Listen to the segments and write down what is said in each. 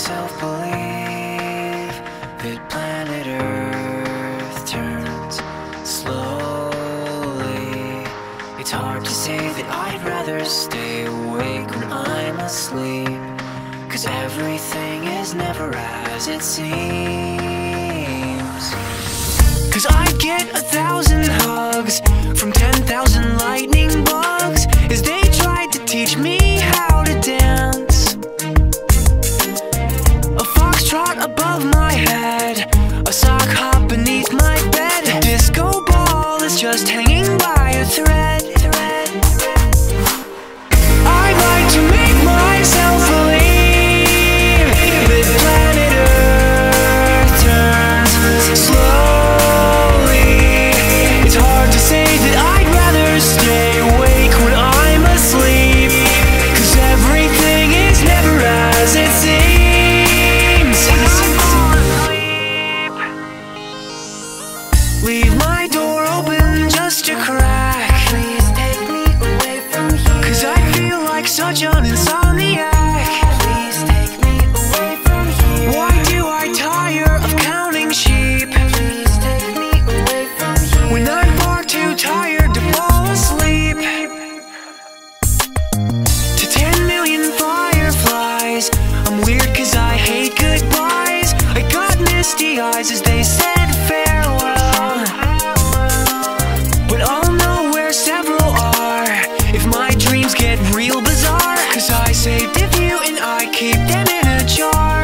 myself believe that planet Earth turns slowly. It's hard to say that I'd rather stay awake when I'm asleep, 'cause everything is never as it seems. 'Cause I get 1,000 hugs from 10,000 lightning bugs as they tried to teach me how to dance. A foxtrot above my head, a sock hop beneath my bed. A disco ball is just hanging by a thread. I like to make myself believe that planet Earth turns slowly. It's hard to say that I'd rather stay awake when I'm asleep, 'cause everything is never as it seems. Leave my door open just a crack. Please take me away from here, 'cause I feel like such an insomniac. Please take me away from here. Why do I tire of counting sheep? Please take me away from here, when I'm far too tired to fall asleep. To 10 million fireflies, I'm weird 'cause I hate goodbyes. I got misty eyes as they said farewell, but I'll know where several are if my dreams get real bizarre, 'cause I saved a few and I keep them in a jar.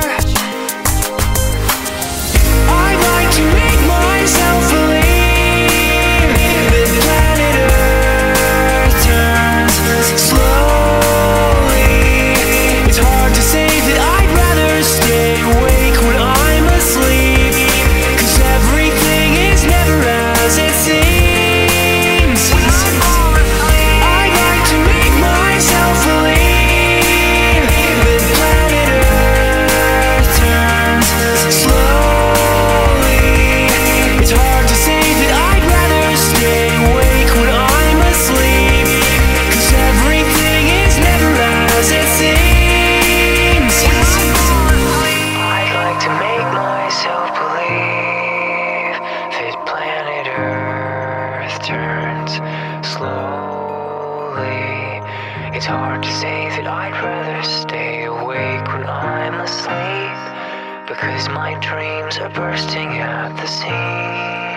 I like to make myself believe that planet Earth turns slowly. It's hard to say that I'd rather stay awake when I'm asleep, 'cause everything is never as it seems. I like to make myself believe that planet Earth turns slowly. It's hard to say that I'd rather stay awake when I'm asleep, 'cause everything is never as it seems. I'd like to make myself believe that planet Earth turns slowly. It's hard to say that I'd rather stay awake when I'm asleep, because my dreams are bursting at the seams.